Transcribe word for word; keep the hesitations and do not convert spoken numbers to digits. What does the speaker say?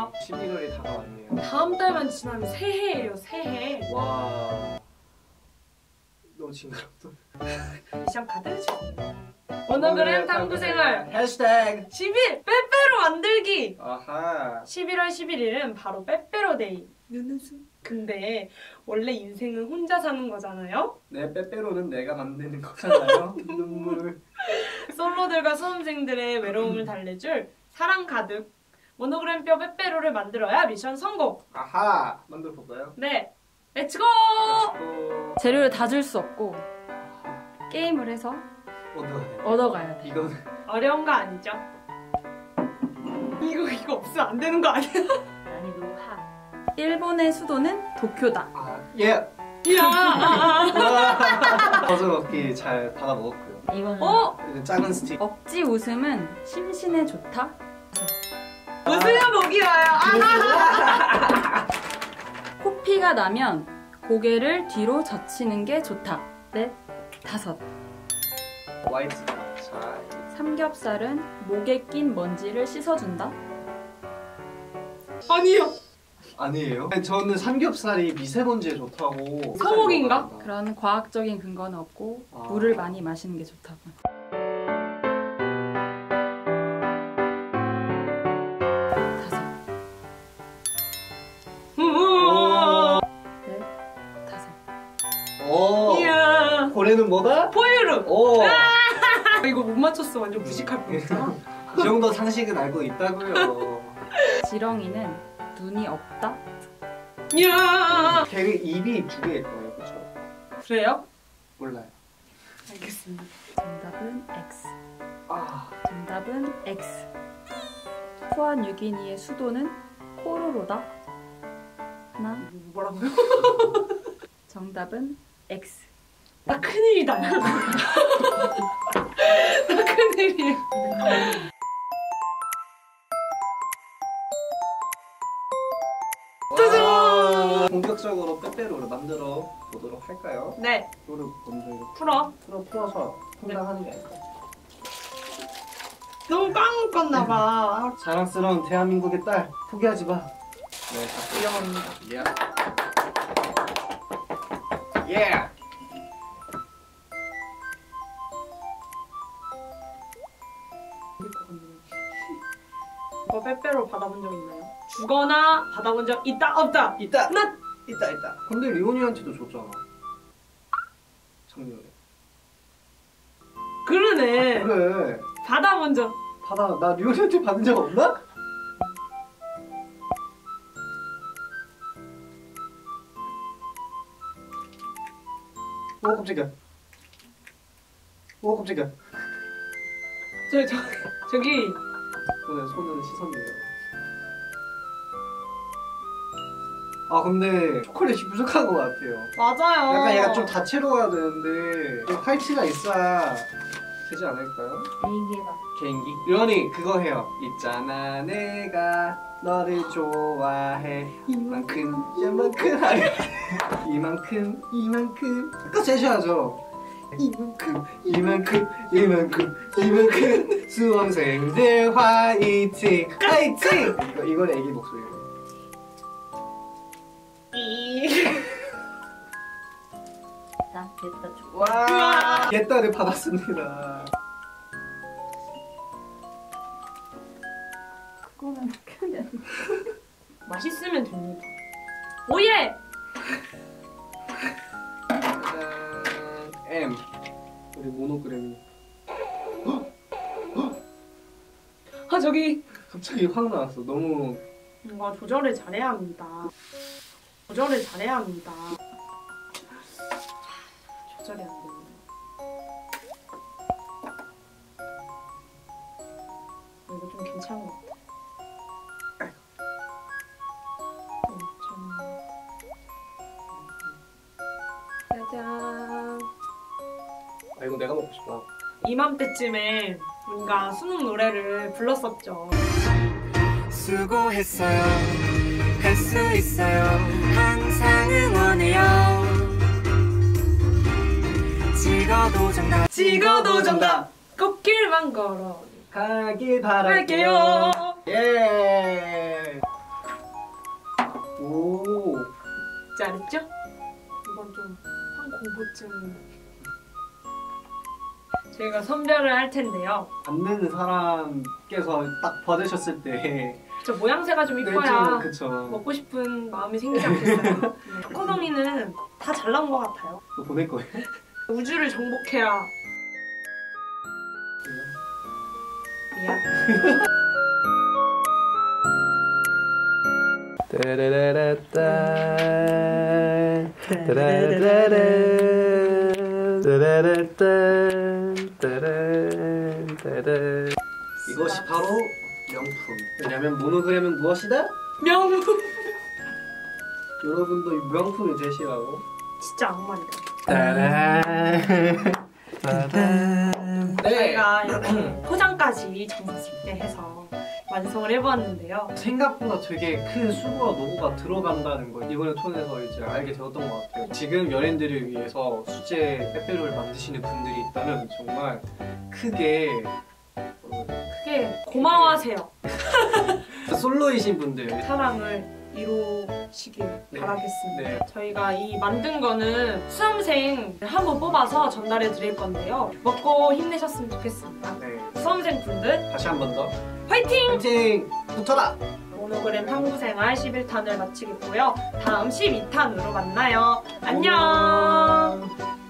축하드립니다. 십일월이 다가왔네요. 다음 달만 지나면 새해예요, 새해. 와, 너무 징그럽다. 미션 카드 주세요. 모노그램 탐구생활 해시태그 십일 빼빼로 만들기. 아하. 십일월 십일일은 바로 빼빼로데이. 눈웃음. 근데 원래 인생은 혼자 사는 거잖아요. 내 빼빼로는 내가 만드는 거잖아요. 눈물. 솔로들과 수험생들의 외로움을 달래줄 사랑 가득 모노그램표 빼빼로를 만들어야 미션 성공. 아하. 만들어 볼까요? 네, 렛츠고! 렛츠고. 재료를 다 줄 수 없고 게임을 해서 얻어야 얻어가야 돼. 이거는 어려운 거 아니죠? 이거 이거 없으면 안 되는 거 아니야? 난이도 하. 일본의 수도는 도쿄다. 아, 예. 야! 버섯 먹기 잘 받아 먹었고요. 이거는 어? 이제 작은 스틱. 억지 웃음은 심신에 좋다. 웃으면 목이 와요. 아! 코피가 나면 고개를 뒤로 젖히는 게 좋다. 넷, 다섯. 화이트. 자, 삼겹살은 목에 낀 먼지를 씻어준다. 아니요. 아니에요? 저는 삼겹살이 미세먼지에 좋다고. 성공인가? 그런 과학적인 근거는 없고 아. 물을 많이 마시는 게 좋다고. 다섯. 넷, 다섯. 오. 이야. 고래는 뭐다? 포유류. 오. 이거 못 맞췄어. 완전 무식할 뻔했잖아. 이 정도 상식은 알고 있다고요. 지렁이는 눈이 없다. 이야. 되게 입이 두 개일 거예요, 그렇죠? 그래요? 몰라요. 알겠습니다. 정답은 X. 아, 정답은 X. 푸아 뉴기니의 수도는 코로로다. 하나. 뭐라고요? 정답은 X. 나 큰일이다. 나 큰일이야. 와, 본격적으로 빼빼로를 만들어 보도록 할까요? 네, 이거를 먼저 이렇게 풀어. 풀어 풀어서 퐁당하는 게 아닐까? 너무 빵 묶었나 봐. 자랑스러운 대한민국의 딸 포기하지 마. 네, 자, 위험합니다. 예. 예. 이거 빼빼로 받아본 적 있나요? 주거나 받아본 적 있다 없다. 있다. 나 있다 있다. 근데 리오니한테도 줬잖아. 작년에. 그러네. 그래. 받아본 적. 받아. 나 리오니한테 받은 적 없나? 오 깜짝이야. 오 깜짝이야. 저, 저, 저기 오늘 손은 씻었네요. 아 근데 초콜릿이 부족한 것 같아요. 맞아요. 약간 얘가 좀 다채로워야 되는데 좀 화이트가 있어야 되지 않을까요? 개인기해봐. 개인기? 리언이 그거 해요. 있잖아 내가 너를 좋아해 이만큼 이만큼 아니 이만큼 이만큼 끝까지 해줘야죠. 이만큼 이만큼 이만큼 이만큼 수험생들 화이팅 화이팅! 이거, 이건 애기 목소리예요. 나 됐다 줘. 와 옛날에 받았습니다. 그거는 그냥 맛있으면 됩니다. 오예! 짜잔 M 우리 모노그램이 아 저기 갑자기 확 나왔어. 너무 뭔가 조절을 잘해야 합니다. 조절을 잘해야 합니다. 조절이 안 됩니다. 이거 좀 괜찮은 것 같아. 짜잔. 아 이거 내가 먹고 싶다. 이맘때쯤에 우리가 수능 노래를 불렀었죠. 수고했어요. 할 수 있어요. 항상 응원해요. 찍어도 정답. 찍어도 정답. 꽃길만 걸어 가길 바랄게요. 갈게요. 예. 기포증. 저희가 선별을 할 텐데요. 받는 사람께서 딱 받으셨을 때 저 모양새가 좀 네, 이뻐야 좀 그쵸. 먹고 싶은 마음이 생기지 않겠어요. 네. 초코송이는 다 잘 나온 것 같아요. 또 보낼 거예요? 우주를 정복해라. 미안. 따라라라따 따라라라 따라라따 따라따라 이것이 바로 명품. 왜냐면 모노그램은 무엇이다? 명품. 여러분도 이 명품을 제시하고 진짜 악마이다. 따란 따란 네. 저희가 이렇게 포장까지 정성스럽게 해서 완성을 해보았는데요. 생각보다 되게 큰 수고와 노고가 들어간다는 걸 이번에 통해서 이제 알게 되었던 것 같아요. 지금 연예인들을 위해서 수제 빼빼로를 만드시는 분들이 있다면 정말 크게 크게 고마워하세요. 솔로이신 분들 사랑을 이루시길 네. 바라겠습니다. 네. 저희가 이 만든 거는 수험생 한 분 뽑아서 전달해 드릴 건데요. 먹고 힘내셨으면 좋겠습니다. 네. 수험생 분들 다시 한 번 더 화이팅! 화이팅! 붙어라! 모노그램 탐구생활 십일 탄을 마치겠고요. 다음 십이 탄으로 만나요. 안녕!